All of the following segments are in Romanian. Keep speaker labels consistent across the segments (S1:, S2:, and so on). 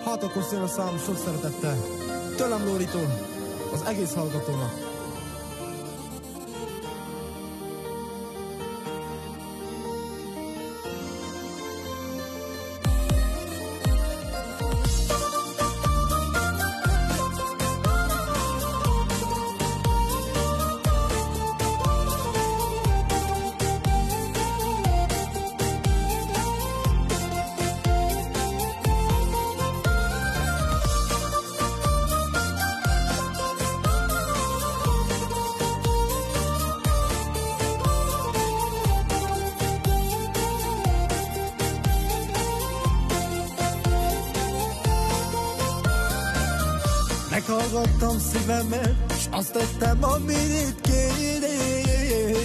S1: Hát akkor szél a szám sok szeretettel. Tőlem Lóritól, az egész hallgatónak. Meghallgattam szívemet, s azt tettem, amit kérél.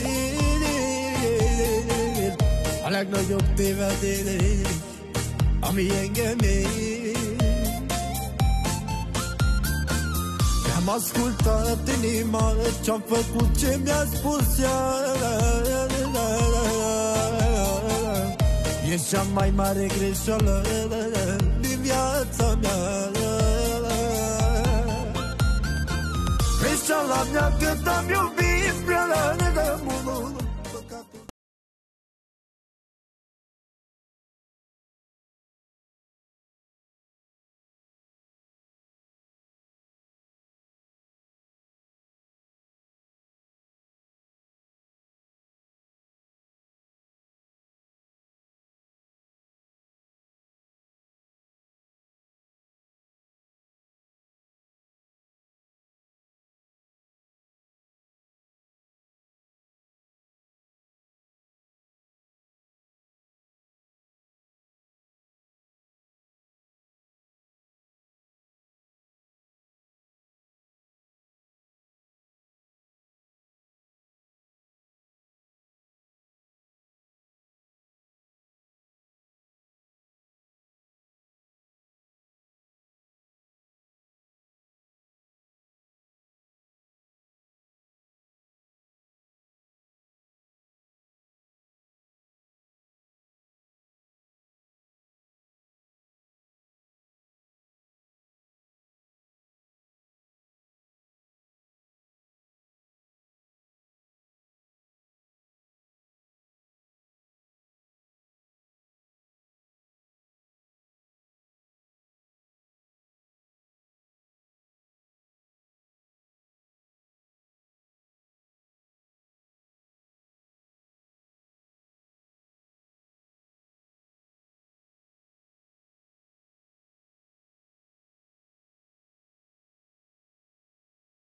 S1: A legnagyobb tévedés, ami engem ér. Nem ascultatini male ce-am făcut, ce mi-a spus ea. E cea mai mare greșeală din viața mea. Greșeala mea cât am iubit prea de mult.